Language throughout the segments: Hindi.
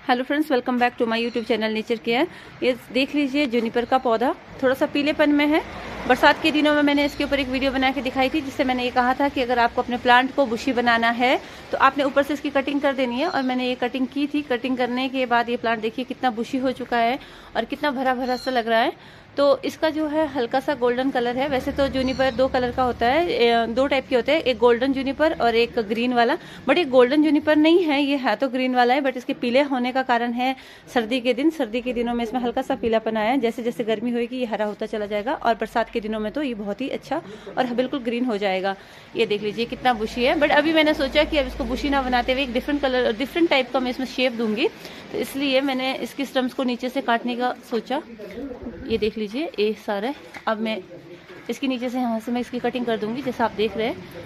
Hello friends, welcome back to my YouTube channel nature care. ये देख लीजिए जूनिपर का पौधा थोड़ा सा पीलेपन में है। बरसात के दिनों में मैंने इसके ऊपर एक वीडियो बना के दिखाई थी, जिससे मैंने ये कहा था कि अगर आपको अपने प्लांट को बुशी बनाना है तो आपने ऊपर से इसकी कटिंग कर देनी है। और मैंने ये कटिंग की थी। कटिंग करने के बाद ये प्लांट देखिए कितना बुशी हो चुका है और कितना भरा भरा सा लग रहा है। तो इसका जो है हल्का सा गोल्डन कलर है। वैसे तो जूनिपर दो कलर का होता है, दो टाइप के होते हैं, एक गोल्डन जूनिपर और एक ग्रीन वाला। बट ये गोल्डन जूनिपर नहीं है, ये है तो ग्रीन वाला है। बट इसके पीले होने का कारण है सर्दी के दिनों में इसमें हल्का सा पीलापन आया है। जैसे जैसे गर्मी होगी ये हरा होता चला जाएगा और बरसात के दिनों में तो ये बहुत ही अच्छा और बिल्कुल ग्रीन हो जाएगा। ये देख लीजिए कितना बुशी है। बट अभी मैंने सोचा कि अब इसको बुशी ना बनाते हुए एक डिफरेंट टाइप का मैं इसमें शेप दूंगी, तो इसलिए मैंने इसकी स्टम्स को नीचे से काटने का सोचा। ये देख लीजिए ये सारा। अब मैं इसके नीचे से यहाँ से मैं इसकी कटिंग कर दूंगी, जैसा आप देख रहे हैं।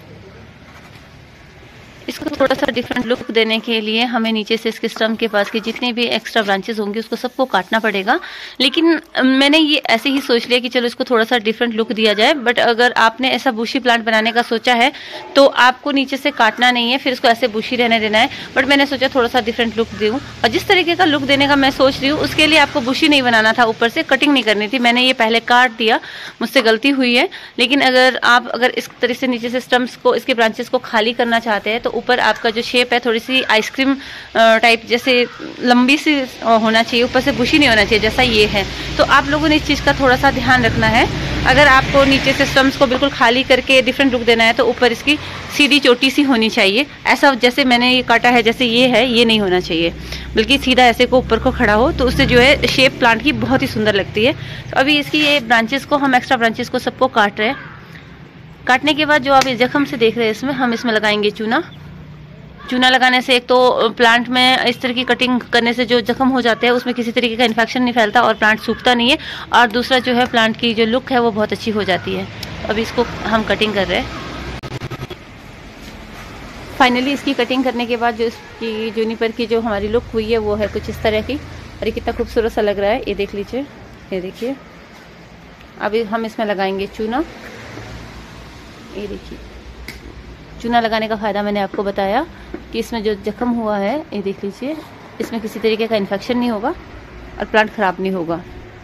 इसको थोड़ा सा डिफरेंट लुक देने के लिए हमें नीचे से इसके स्टम के पास के जितने भी एक्स्ट्रा ब्रांचेस होंगे उसको सबको काटना पड़ेगा। लेकिन मैंने ये ऐसे ही सोच लिया कि चलो इसको थोड़ा सा डिफरेंट लुक दिया जाए। बट अगर आपने ऐसा बुशी प्लांट बनाने का सोचा है तो आपको नीचे से काटना नहीं है, फिर इसको ऐसे बुशी रहने देना है। बट मैंने सोचा थोड़ा सा डिफरेंट लुक दूँ, और जिस तरीके का लुक देने का मैं सोच रही हूँ उसके लिए आपको बुशी नहीं बनाना था, ऊपर से कटिंग नहीं करनी थी। मैंने ये पहले काट दिया, मुझसे गलती हुई है। लेकिन अगर इस तरह से नीचे से स्टम्स को, इसके ब्रांचेस को खाली करना चाहते हैं तो ऊपर आपका जो शेप है थोड़ी सी आइसक्रीम टाइप जैसे लंबी सी होना चाहिए, ऊपर से बुशी नहीं होना चाहिए जैसा ये है। तो आप लोगों ने इस चीज़ का थोड़ा सा ध्यान रखना है। अगर आपको नीचे से स्टम्स को बिल्कुल खाली करके डिफरेंट लुक देना है तो ऊपर इसकी सीधी चोटी सी होनी चाहिए। ऐसा जैसे मैंने ये काटा है जैसे ये है, ये नहीं होना चाहिए, बल्कि सीधा ऐसे को ऊपर को खड़ा हो, तो उससे जो है शेप प्लांट की बहुत ही सुंदर लगती है। तो अभी इसकी ये ब्रांचेस को हम एक्स्ट्रा ब्रांचेस को सबको काट रहे हैं। काटने के बाद जो आप ये जख्म से देख रहे हैं इसमें हम इसमें लगाएंगे चूना। चूना लगाने से एक तो प्लांट में इस तरह की कटिंग करने से जो जख्म हो जाते हैं उसमें किसी तरीके का इन्फेक्शन नहीं फैलता और प्लांट सूखता नहीं है। और दूसरा जो है प्लांट की जो लुक है वो बहुत अच्छी हो जाती है। अभी इसको हम कटिंग कर रहे हैं। फाइनली इसकी कटिंग करने के बाद जो इसकी जूनिपर की जो हमारी लुक हुई है वो है कुछ इस तरह की, और ये कितना खूबसूरत सा लग रहा है। ये देख लीजिए, ये देखिए। अभी हम इसमें लगाएंगे चूना। ये देखिए, चूना लगाने का फ़ायदा मैंने आपको बताया कि इसमें जो जख्म हुआ है, ये देख लीजिए, इसमें किसी तरीके का इन्फेक्शन नहीं होगा और प्लांट ख़राब नहीं होगा।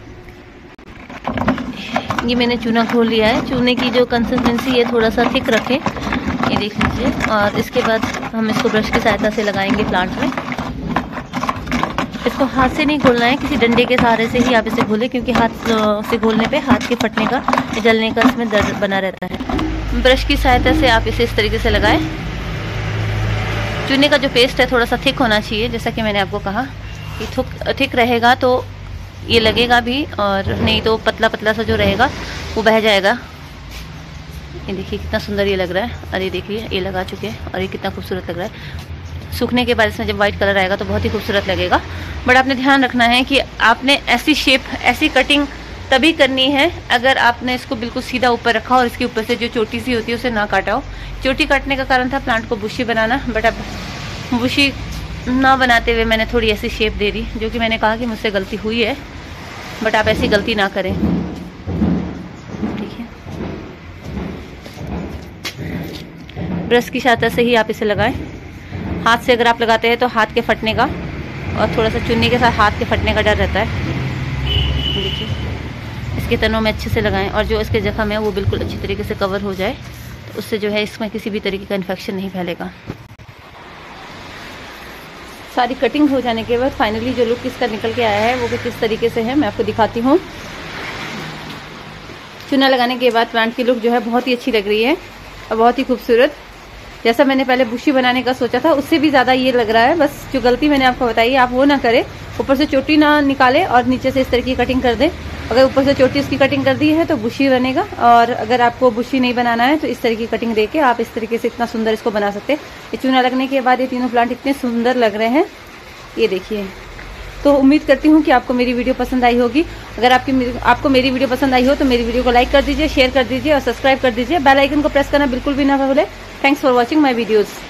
ये मैंने चूना खोल लिया है। चूने की जो कंसिस्टेंसी है थोड़ा सा थिक रखें, ये देख लीजिए। और इसके बाद हम इसको ब्रश की सहायता से लगाएंगे प्लांट में। इसको हाथ से नहीं घोलना है, किसी डंडे के सहारे से ही आप इसे घोलें, क्योंकि हाथ से घोलने पे हाथ के फटने का, जलने का इसमें दर्द बना रहता है। ब्रश की सहायता से आप इसे इस तरीके से लगाएं। चूने का जो पेस्ट है थोड़ा सा थिक होना चाहिए, जैसा कि मैंने आपको कहा कि थिक रहेगा तो ये लगेगा भी, और नहीं तो पतला पतला सा जो रहेगा वो बह जाएगा। ये देखिए कितना सुंदर ये लग रहा है। और ये देखिए ये लगा चुके हैं और ये कितना खूबसूरत लग रहा है। सूखने के बाद इसमें जब वाइट कलर आएगा तो बहुत ही खूबसूरत लगेगा। बट आपने ध्यान रखना है कि आपने ऐसी शेप, ऐसी कटिंग तभी करनी है अगर आपने इसको बिल्कुल सीधा ऊपर रखा और इसके ऊपर से जो चोटी सी होती है उसे ना काटा हो। चोटी काटने का कारण था प्लांट को बुशी बनाना, बट अब बुशी ना बनाते हुए मैंने थोड़ी ऐसी शेप दे दी, जो कि मैंने कहा कि मुझसे गलती हुई है। बट आप ऐसी गलती ना करें, ठीक है। ब्रश की सहायता से ही आप इसे लगाएं। हाथ से अगर आप लगाते हैं तो हाथ के फटने का और थोड़ा सा चुन्नी के साथ हाथ के फटने का डर रहता है। देखिए, इसके तनों में अच्छे से लगाएं और जो इसके जख्म है वो बिल्कुल अच्छी तरीके से कवर हो जाए, तो उससे जो है इसमें किसी भी तरीके का इन्फेक्शन नहीं फैलेगा। सारी कटिंग हो जाने के बाद फाइनली जो लुक इसका निकल के आया है वो कुछ इस तरीके से है। मैं आपको दिखाती हूँ। चूना लगाने के बाद प्लांट की लुक जो है बहुत ही अच्छी लग रही है और बहुत ही खूबसूरत। जैसा मैंने पहले बुशी बनाने का सोचा था उससे भी ज़्यादा ये लग रहा है। बस जो गलती मैंने आपको बताई है आप वो ना करें, ऊपर से चोटी ना निकाले और नीचे से इस तरह की कटिंग कर दें। अगर ऊपर से चोटी उसकी कटिंग कर दी है तो बुशी बनेगा, और अगर आपको बुशी नहीं बनाना है तो इस तरह की कटिंग देके आप इस तरीके से इतना सुंदर इसको बना सकते हैं। ये चूना लगने के बाद ये तीनों प्लांट इतने सुंदर लग रहे हैं, ये देखिए। तो उम्मीद करती हूँ कि आपको मेरी वीडियो पसंद आई होगी। अगर आपको मेरी वीडियो पसंद आई हो तो मेरी वीडियो को लाइक कर दीजिए, शेयर कर दीजिए और सब्सक्राइब कर दीजिए। बेल आइकन को प्रेस करना बिल्कुल भी ना भूलें। Thanks for watching my videos.